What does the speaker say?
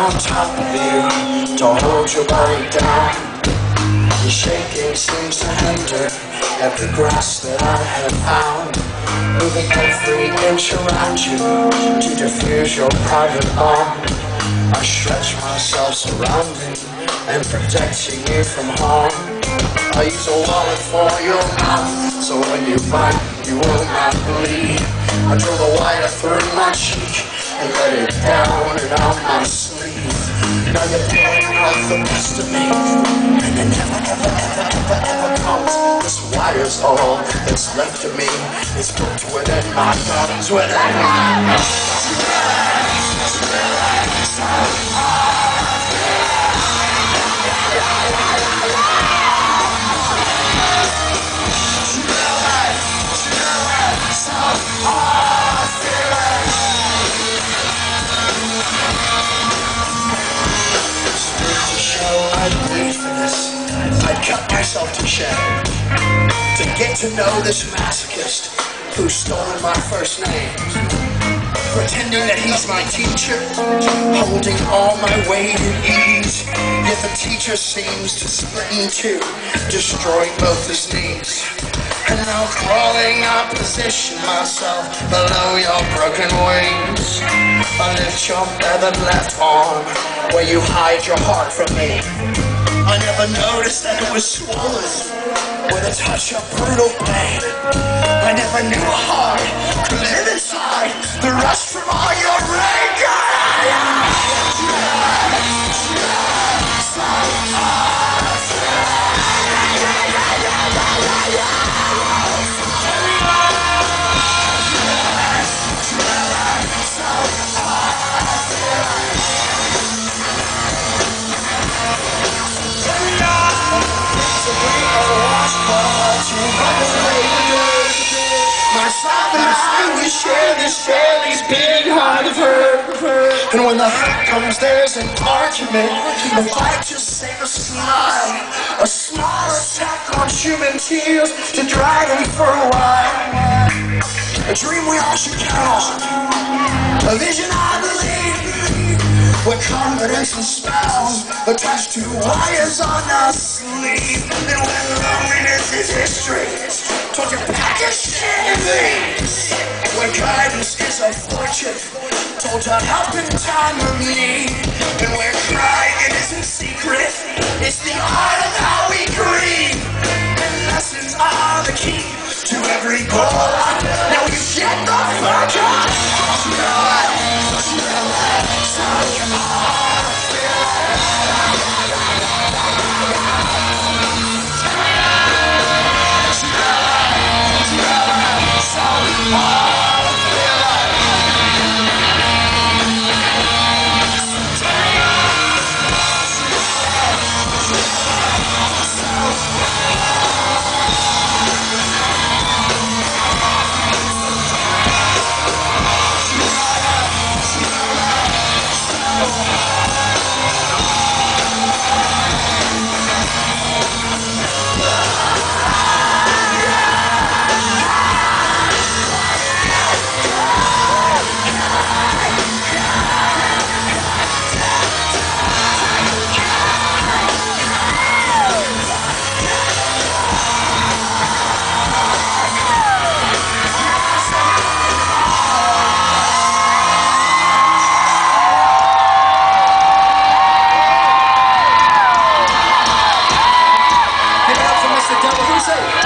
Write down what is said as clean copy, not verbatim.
on top of you to hold your body down. Your shaking seems to hinder every grasp that I have found, moving every inch around you to diffuse your private bomb. I stretch myself surrounding and protecting you from harm. I use a wallet for your mouth, so when you bite, you will not bleed. I draw the wire through my cheek and let it down and out my sleeve. Now you're pulling out the best of me, and it never, ever, ever, ever, ever comes. This wire's all that's left of me. It's put within my gums, within my I'd bleed for this. I'd cut myself to shame to get to know this masochist who's stolen my first name, pretending that he's my teacher, holding all my weight and ease. Yet the teacher seems to split in two, destroying both his knees. And now crawling, I position myself below your broken wings. I lift your feathered left arm where you hide your heart from me. I never noticed that it was swollen with a touch of brutal pain. I never knew a heart could live inside the rust from all your rain. We share this daily big heart of her. And when the hurt comes, there's an argument. The fight just save a smile, a small attack on human tears to dry them for a while. A dream we all should count on, a vision I believe, where confidence and spells attached to wires on our sleeve. And when loneliness is history, told you pack your shit and leave. When guidance is a fortune, told to help in time of need. And where crying isn't secret, it's the art of how we grieve. And lessons are the key to every goal. Now you get the fuck up. Give it up for Mr. Double. Who's it?